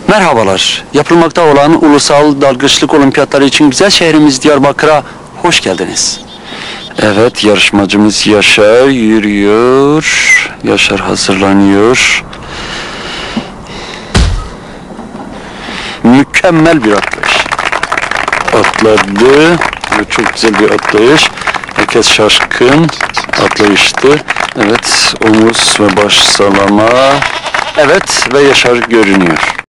Merhabalar. Yapılmakta olan ulusal dalgıçlık olimpiyatları için güzel şehrimiz Diyarbakır'a hoş geldiniz. Evet, yarışmacımız Yaşar yürüyor. Yaşar hazırlanıyor. Mükemmel bir atlayış. Atladı. Evet, çok güzel bir atlayış. Herkes şaşkın. Atlayıştı. Evet, omuz ve baş sallama. Evet ve Yaşar görünüyor.